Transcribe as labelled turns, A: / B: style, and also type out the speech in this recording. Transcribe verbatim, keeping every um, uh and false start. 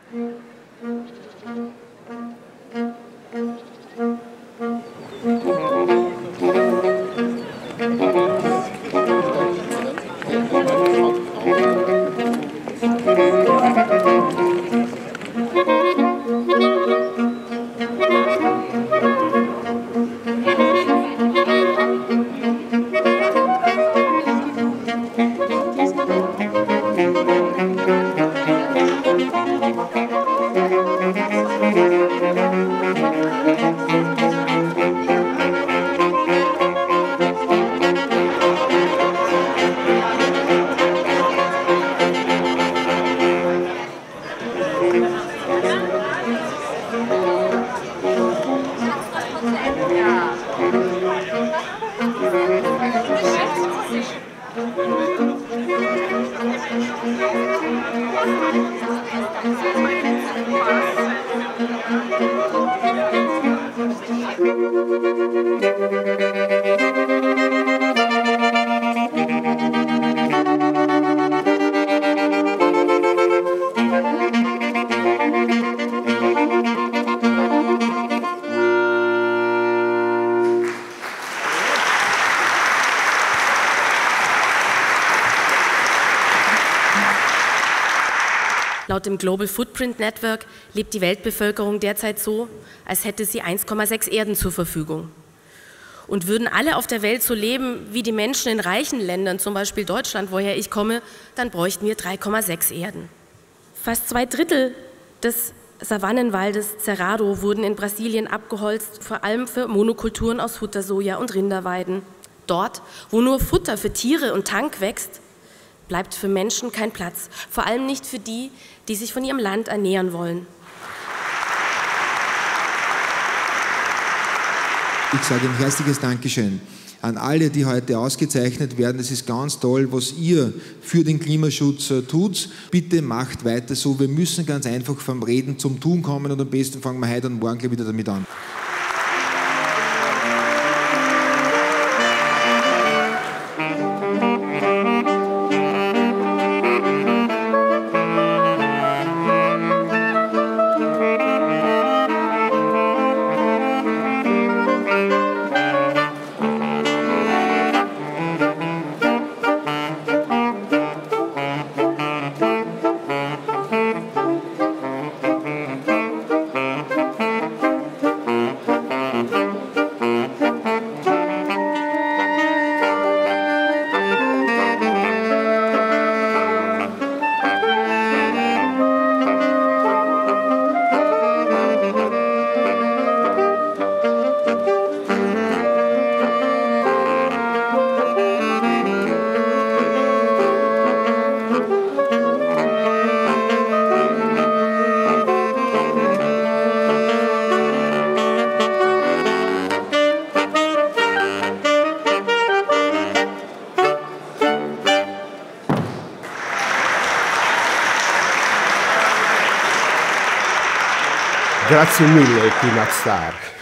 A: Laut dem Global Footprint Network lebt die Weltbevölkerung derzeit so, als hätte sie eins Komma sechs Erden zur Verfügung. Und würden alle auf der Welt so leben wie die Menschen in reichen Ländern, zum Beispiel Deutschland, woher ich komme, dann bräuchten wir drei Komma sechs Erden. Fast zwei Drittel des Savannenwaldes Cerrado wurden in Brasilien abgeholzt, vor allem für Monokulturen aus Futtersoja und Rinderweiden. Dort, wo nur Futter für Tiere und Tank wächst, bleibt für Menschen kein Platz, vor allem nicht für die, die sich von ihrem Land ernähren wollen.
B: Ich sage ein herzliches Dankeschön an alle, die heute ausgezeichnet werden. Es ist ganz toll, was ihr für den Klimaschutz tut. Bitte macht weiter so. Wir müssen ganz einfach vom Reden zum Tun kommen und am besten fangen wir heute und morgen gleich wieder damit an.
C: Grazie mille, Tina Stark.